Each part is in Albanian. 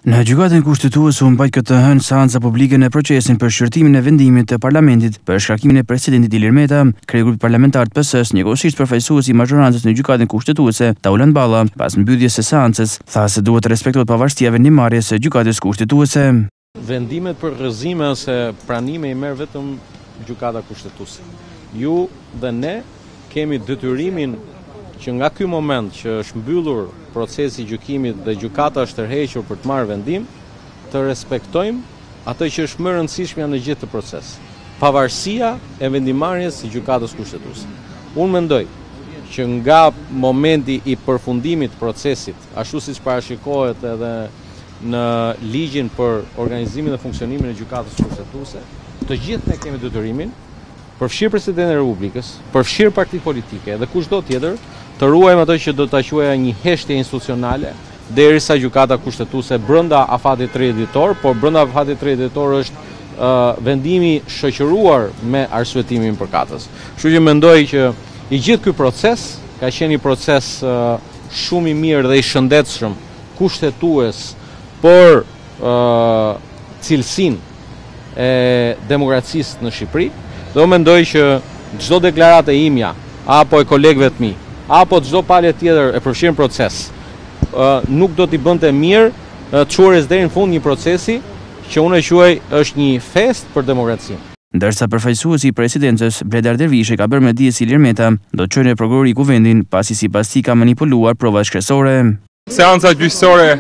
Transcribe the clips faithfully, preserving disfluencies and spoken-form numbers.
Në gjykatën kushtetuese u mbajt këtë hënë seanca publike në procesin për shqyrtimin e vendimit të Parlamentit për shkarkimin e presidentit Ilir Meta. Kryegrupit grupit parlamentar të P S-s, njëkohësisht përfaqësuesi i majorancës në gjykatën kushtetuese, Taulan Balla, pas mbylljes së seancës, tha se duhet të respektohet pavarësia e vendimmarrjes së gjykatës kushtetuese. Vendimet për rrëzime ose pranime i merr vetëm gjykata kushtetuese. Ju dhe ne kemi detyrimin që nga ky moment që është mbyllur procesi i gjykimit dhe gjykata është tërhequr për të marrë vendim, të respektojmë atë që është më e rëndësishmja në gjithë të proces. Pavarësia e vendimarrjes së gjykatës kushtetuese. Unë mendoj që nga momenti i përfundimit të procesit, ashtu siç parashikohet edhe në ligjin për organizimin dhe funksionimin e gjykatës kushtetuese, të gjithë ne kemi detyrimin, përfshirë Presidentin e Republikës, përfshirë partitë politike dhe kushdo tjetër, të ruajmë ato që do ta quaja një heshtje institucionale, derisa gjykata kushtetuese brenda afatit tridhjetë ditor, por brenda afatit tridhjetë ditor është uh, vendimi shoqëruar me arsyetimin për katës. Kështu që mendoj që i gjithë ky proces ka qenë një proces uh, shumë i mirë dhe i shëndetshëm, kushtetues për uh, cilësinë e demokracisë në Shqipëri. Dhe unë mendoj që çdo deklaratë e imja apo e kolegëve të mi, apo çdo palë tjetër e përfshirë në proces, uh, nuk do t'i bënte mirë uh, çuarjes deri në fund një procesi që unë e quaj është një fest për demokracinë. Ndërsa përfaqësuesi i presidencës, Bledar Dervishi, ka bërë me dije se Ilir Meta do të çojë në prokurori kuvendin pasi sipas tij ka manipuluar provat shkresore. Seanca gjyqësore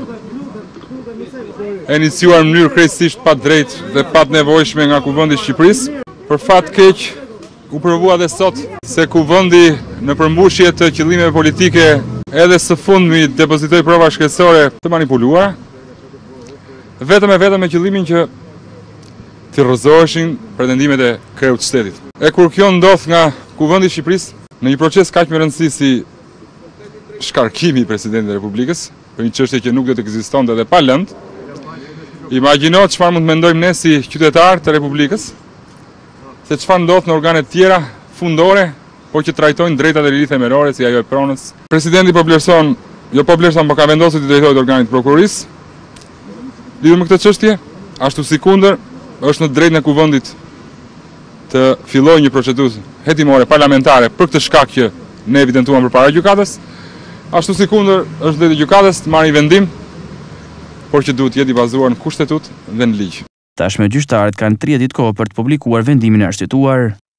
e iniciuar në mënyrë krejtësisht pa drejtë dhe pa të nevojshme nga Kuvendi i Shqipërisë. Për fat keq, u provua dhe sot se Kuvendi në përmbushje të qëllimeve politike edhe së fundmi depozitoi prova shkresore të manipuluara, vetëm e vetëm me qëllimin që të rrëzoheshin pretendimet e kreut të shtetit. E kur kjo ndodh nga Kuvendi i Shqipërisë në një proces kaq me rëndësi si shkarkimi i Presidentit të Republikës, për një çështje që nuk do të ekzistonte edhe pa lëndë, imagjino çfarë mund të mendojmë ne si qytetarë të Republikës, se çfarë ndodh në organet tjera fundore, por që trajtojnë drejtat e lirisë themelore si ajo e pronës. Presidenti po vlerëson, jo po vlerëson, por ka vendosur të drejtohet organit prokurorisë. Lidhur me këtë çështje, ashtu si kundër, është në drejtën e Kuvendit të fillojë një procedurë hetimore parlamentare për këtë shkak që ne evidentuam përpara gjykatës, ashtu si kundër është drejtë e gjykatës të marrë një vendim, por që duhet jetë i bazuar në kushtetutë dhe në ligj. Tashmë gjyqtarët kanë tridhjetë ditë kohë për të publikuar vendimin e arsyetuar.